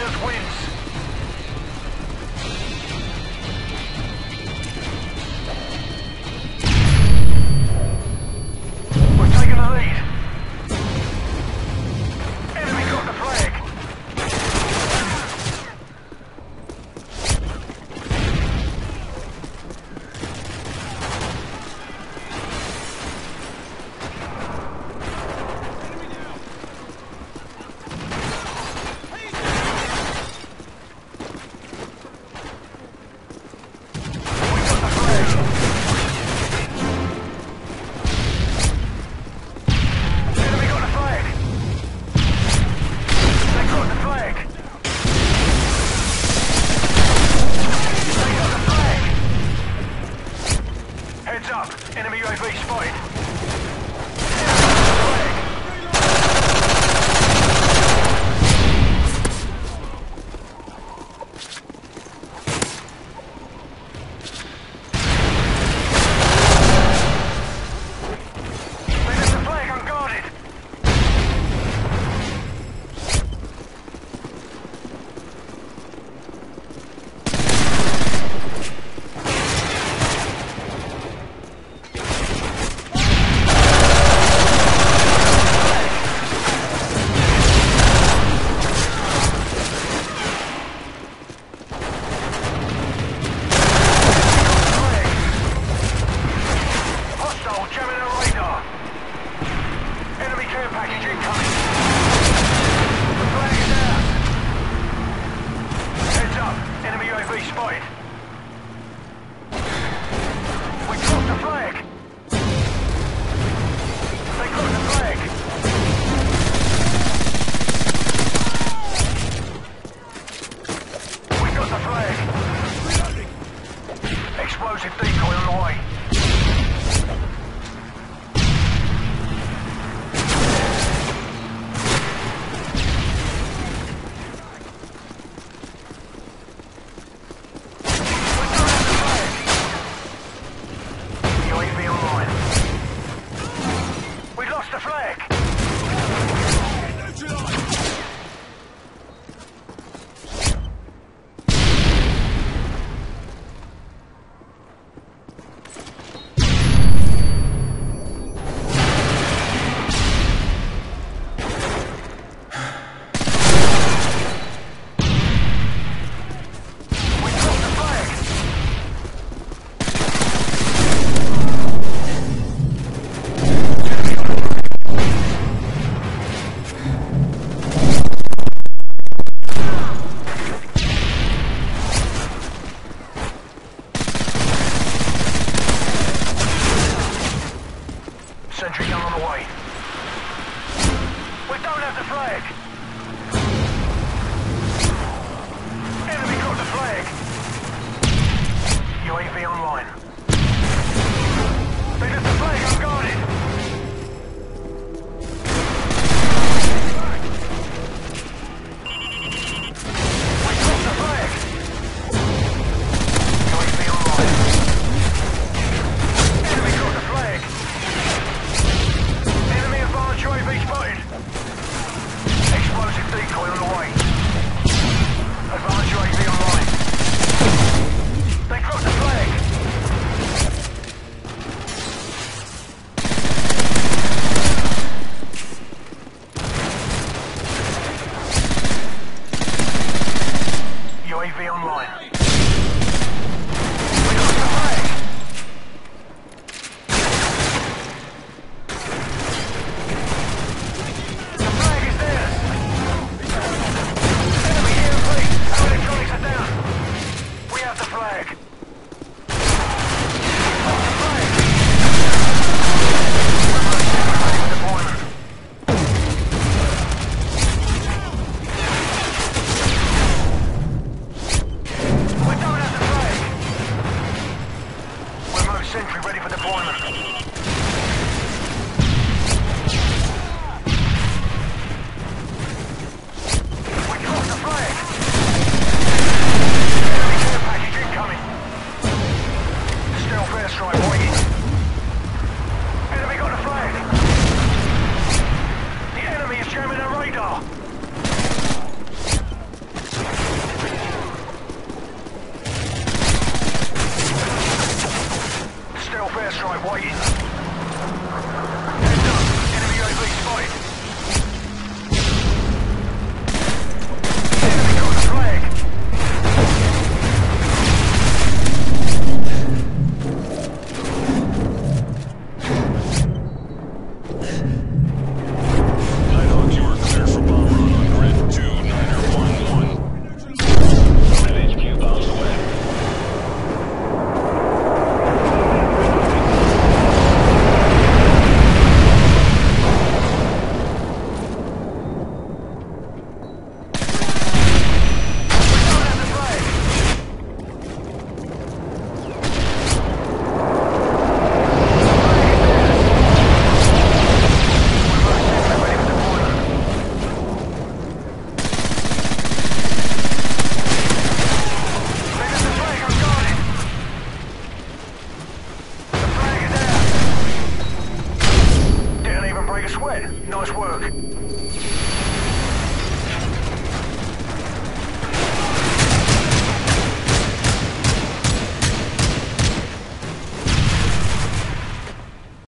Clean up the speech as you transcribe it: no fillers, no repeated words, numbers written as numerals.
Reserves wins. We're taking the lead. Enemy got the flag. Enemy UAV spotted. They left the flag unguarded. Spotted. We dropped the flag. They got the flag. We got the flag. Explosive decoy on the way. Sentry gun on the way. We don't have the flag. Enemy got the flag. UAV online. They left the flag unguarded. We dropped the flag. UAV online. Enemy got the flag. UAV spotted. Explosive decoy on the way. Advanced UAV online. They crossed the flag. sweat. Nice work.